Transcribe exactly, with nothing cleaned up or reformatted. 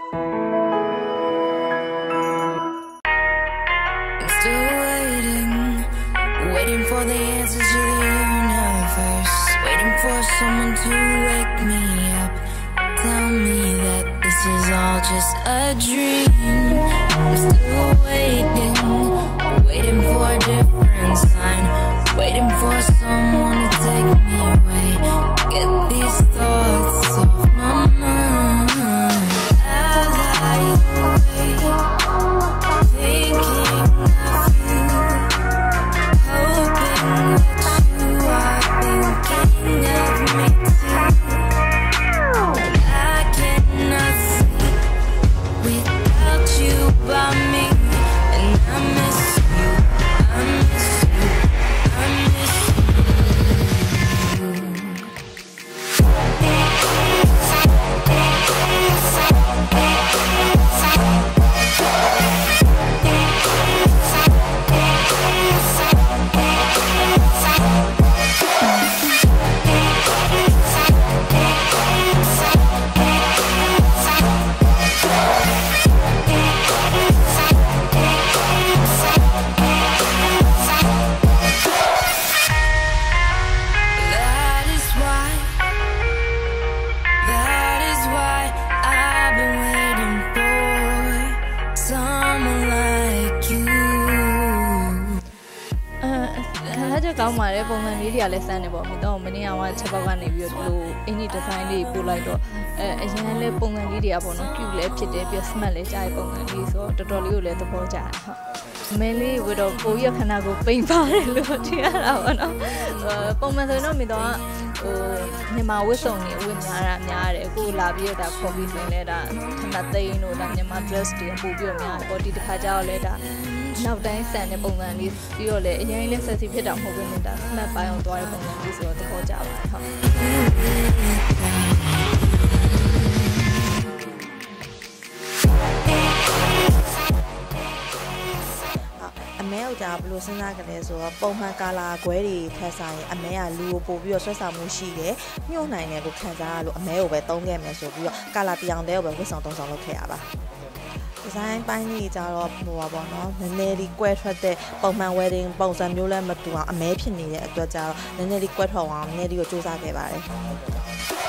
Still waiting, waiting for the answers to the universe, waiting for someone to wake me up, tell me that this is all just a dream. I'm still waiting, waiting for a different sign, waiting for someone to take me away, get these thoughts off my mind. As I wait, thinking of you, hoping that you are thinking of me too. I cannot sleep without you by me, and I miss you, I miss you, I missကောင်းပါတယ်ပုံစံလေးတွေကလည်းစမ်းနေပေါ့မိတော့မနေ့ကချက်ပေါက်ကနေပြီးတော့ဒီလိုအင်ဂျီဒီဇိုင်းလေးပို့လိုက်တော့အဲအရင်လည်းပုံစံလေးတွေကပေါ့နော်ကျူလည်းဖြစ်တယ်ပြီး smart လည်းကြားရပုံစံလေးဆိုတော့တော်တော်လေးကိုလည်းသဘောကျတယ်ဟုတ်မဲလေးဝတော့ပိုရခဏကိုပိန်ပါတယ်လို့ထင်ရတာပေါ့နော်ပုံမှန်ဆိုရင်တော့မိတော့ဟိုမြန်မာဝတ်စုံတွေအဝတ်များတာများတယ်အခုလာပြီးတော့ဒါ copy စင်လဲဒါခဏသိန်းတို့ဒါမြန်မာ dress တွေပို့ပြီးတော့များတယ်ပေါ့ဒီတစ်ခါကျတော့လဲဒါနောက်တိုင်းဆန်တဲ့ပုံစံလေးပြီးတော့လည်းအရင်လေးဆက်စီဖြစ်တာမဟုတ်ဘဲနဲ့ဒါ smart ပိုင်းအောင်သွားတဲ့ပုံစံလေးဆိုတော့သဘောကျပါတယ်ဟုတ်အမဲကိုကြာဘလို့စဉ်းစားကြလဲဆိုတော့ပုံမှန်ကာလာကွဲတွေထက်ဆိုင်အမဲကလူကိုပို့ပြီးတော့ဆွတ်ဆောင်မှုရှိတယ်ညှို့နိုင်တယ်ကိုခံစားရလို့အမဲကိုပဲသုံးခဲ့မယ်ဆိုပြီးတော့ကာလာတရားတဲ့ကိုပဲဝတ်ဆောင်သုံးဆောင်လုပ်ခဲ့ရပါဒီဇိုင်းပိုင်းကြီးကြတော့ဟိုပါပေါ့နော်နည်းနည်းလေးကွဲထွက်တဲ့ပုံမှန် wedding ပုံစံမျိုးလည်းမတူအောင်အမဲဖြစ်နေတဲ့အတွက်ကြတော့နည်းနည်းလေးကွဲထွက်အောင်နည်းနည်းလေးကိုစူးစမ်းခဲ့ပါတယ်